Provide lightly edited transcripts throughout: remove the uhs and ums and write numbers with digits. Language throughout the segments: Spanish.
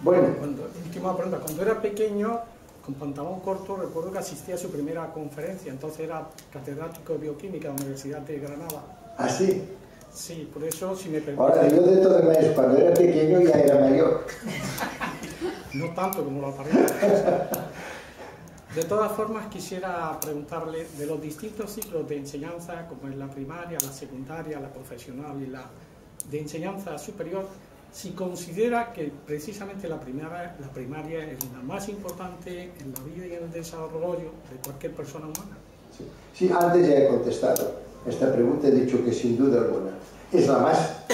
Bueno. Última pregunta. Cuando era pequeño, con pantalón corto, recuerdo que asistí a su primera conferencia. Entonces era catedrático de bioquímica de la Universidad de Granada. ¿Ah, sí? Sí, por eso, si me permite... Ahora, yo de todas maneras, cuando era pequeño ya era mayor. No tanto como lo aparece. De todas formas, quisiera preguntarle de los distintos ciclos de enseñanza, como es la primaria, la secundaria, la profesional y la de enseñanza superior, si considera que precisamente la primaria es la más importante en la vida y en el desarrollo de cualquier persona humana. Sí, antes ya he contestado esta pregunta, he dicho que sin duda alguna es la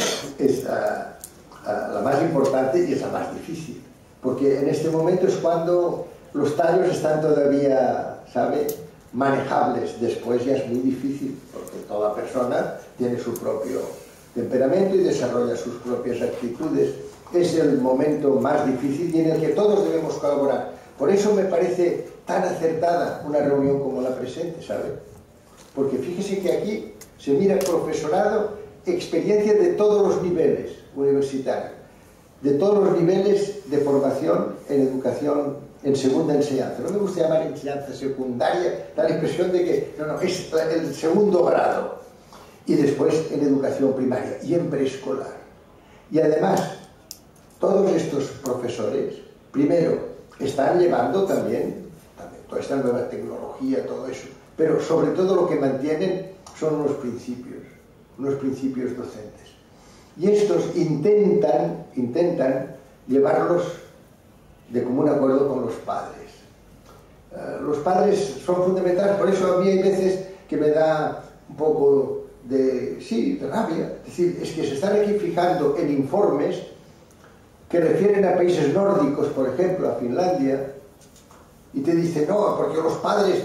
más importante y es la más difícil, porque en este momento es cuando los tallos están todavía, ¿sabe?, manejables. Después ya es muy difícil, porque toda persona tiene su propio temperamento y desarrolla sus propias actitudes. Es el momento más difícil y en el que todos debemos colaborar. Por eso me parece tan acertada una reunión como la presente, ¿sabe? Porque fíjese que aquí se mira profesorado, experiencia de todos los niveles universitarios, de todos los niveles de formación en educación, en segunda enseñanza. No me gusta llamar enseñanza secundaria, da la impresión de que no, es el segundo grado. Y después en educación primaria y en preescolar. Y además, todos estos profesores, primero, están llevando también toda esta nueva tecnología, todo eso, pero sobre todo lo que mantienen son unos principios docentes. Y estos intentan llevarlos de común acuerdo con los padres. Los padres son fundamentales, por eso a mí hay veces que me da un poco de rabia. Es decir, es que se están aquí fijando en informes que refieren a países nórdicos, por ejemplo, a Finlandia, y te dicen, no, porque los padres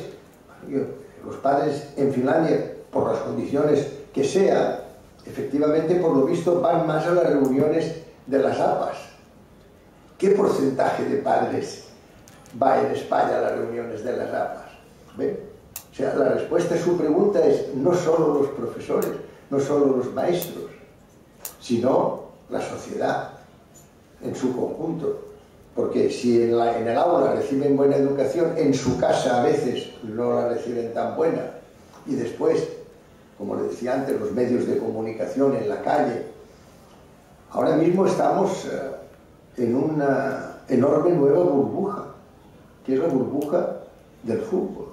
en Finlandia, por las condiciones que sea, efectivamente, por lo visto, van más a las reuniones de las APAs. ¿Qué porcentaje de padres va en España a las reuniones de las APAs? ¿Ven? O sea, la respuesta a su pregunta es no solo los profesores, no solo los maestros, sino la sociedad en su conjunto. Porque si en el aula reciben buena educación, en su casa a veces no la reciben tan buena. Y después, como le decía antes, los medios de comunicación en la calle. Ahora mismo estamos en una enorme nueva burbuja, que es la burbuja del fútbol.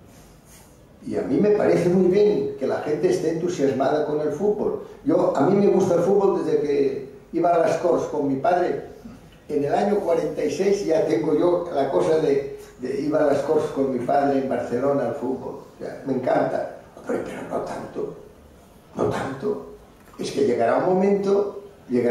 Y a mí me parece muy bien que la gente esté entusiasmada con el fútbol. A mí me gusta el fútbol desde que iba a las Corts con mi padre. En el año 46 ya tengo yo la cosa de ir a las Corts con mi padre en Barcelona al fútbol. O sea, me encanta. Pero no tanto. Es que llegará un momento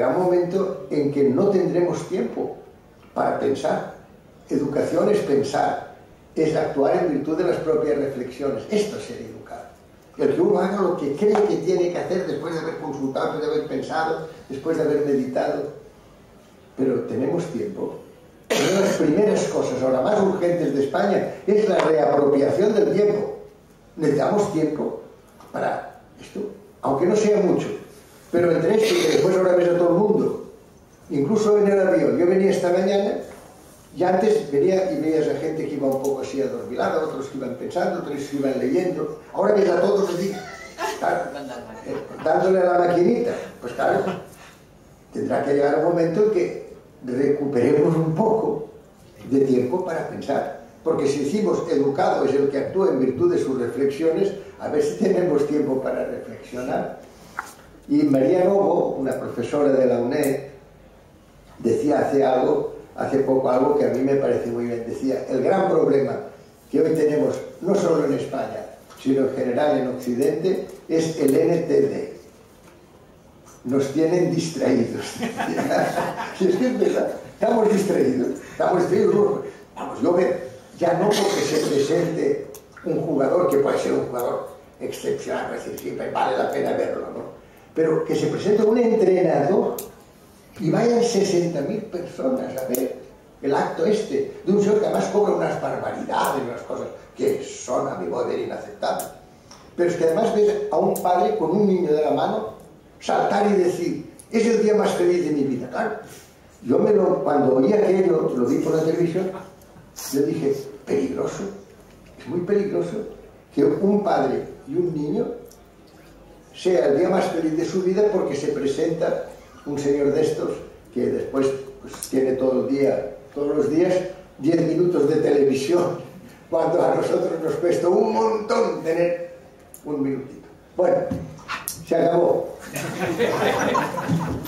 en que no tendremos tiempo para pensar. Educación es pensar, es actuar en virtud de las propias reflexiones. Esto es ser educado. El que uno haga lo que cree que tiene que hacer después de haber consultado, después de haber pensado, después de haber meditado. Pero tenemos tiempo. Una de las primeras cosas ahora más urgentes de España es la reapropiación del tiempo. Necesitamos tiempo para esto, aunque no sea mucho. Pero entre esto y que después ahora ves a todo el mundo, incluso en el avión. Yo venía esta mañana y antes venía y veías a gente que iba un poco así adormilada, otros que iban pensando, otros que iban leyendo. Ahora ves a todos así, claro, dándole a la maquinita. Pues claro, tendrá que llegar un momento en que recuperemos un poco de tiempo para pensar. Porque si decimos educado es el que actúa en virtud de sus reflexiones, a ver si tenemos tiempo para reflexionar. Y María Novo, una profesora de la UNED, decía hace poco algo que a mí me parece muy bien. Decía, el gran problema que hoy tenemos, no solo en España, sino en general en Occidente, es el NTD. Nos tienen distraídos. Y es que es verdad, estamos distraídos. Vamos, yo veo, ya no porque se presente un jugador, que puede ser un jugador excepcional, es decir, siempre vale la pena verlo, ¿no? Pero que se presente un entrenador y vayan 60.000 personas a ver el acto de un señor que además cobra unas barbaridades, unas cosas que son, a mi modo de ver, inaceptables. Pero es que además ves a un padre con un niño de la mano saltar y decir, es el día más feliz de mi vida. Claro, Cuando oí aquello, lo vi por la televisión, yo dije, peligroso, es muy peligroso que un padre y un niño sea el día más feliz de su vida porque se presenta un señor de estos que después pues, tiene todo el día, todos los días, 10 minutos de televisión, cuando a nosotros nos cuesta un montón tener un minutito. Bueno, se acabó.